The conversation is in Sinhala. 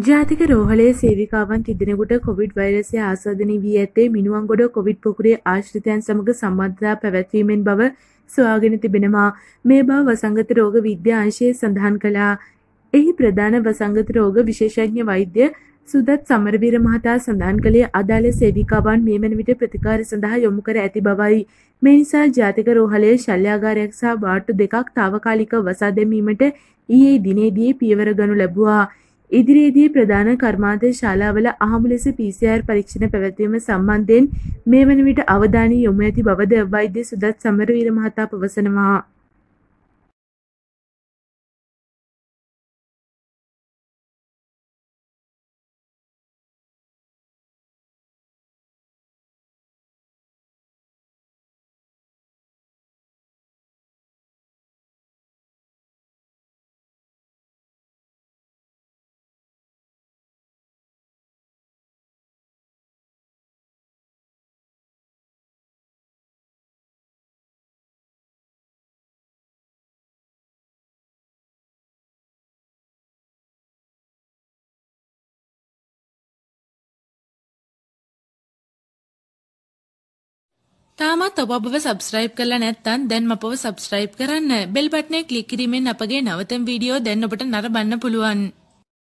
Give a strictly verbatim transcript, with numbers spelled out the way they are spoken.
ජාතික රෝහලේ සේවිකාවන් තිදෙනෙකුට කොවිඩ් වෛරසය ආසාදනය වී ඇත්තේ මිනුවන්ගොඩ කොවිඩ් පොකුරේ ආශ්‍රිතයන් සමග සම්බන්ධතා පැවැත්වීමෙන් බව සොයාගෙන තිබෙනවා. මේ බව වසංගත රෝග විද්‍යා අංශය සඳහන් කළා. එහි ප්‍රධාන වසංගත රෝග විශේෂඥ වෛද්‍ය සුදත් සමරවීර මහතා සඳහන් කළේ අදාළ සේවිකාවන් මේ වන විට ප්‍රතිකාර සඳහා යොමු කර ඇති බවයි. මේ නිසා ජාතික රෝහලේ ශල්‍යාගාරයක් සහ වාට්ටු දෙකක් තාවකාලිකව වසා දැමීමට ඊයේ දිනේදී පියවර ගනු ලැබුවා. ඉදිරියේදී ප්‍රධාන කර්මාන්ත ශාලාවල අහඹු ලෙස පී සී ආර් පරීක්ෂණ පැවැත්වීම සම්බන්ධයෙන් මේ වන විට අවධානය යොමු ඇති බවද වෛද්‍ය සුදත් සමරවීර මහතා පවසනවා. තාමත් ඔබ අපව සබ්ස්ක්‍රයිබ් කරලා නැත්නම් දැන් අපව සබ්ස්ක්‍රයිබ් කරන්න. බෙල් බටනේ ක්ලික් කිරීමෙන් අපගේ නවතම වීඩියෝ දැන් ඔබට නරඹන්න පුළුවන්.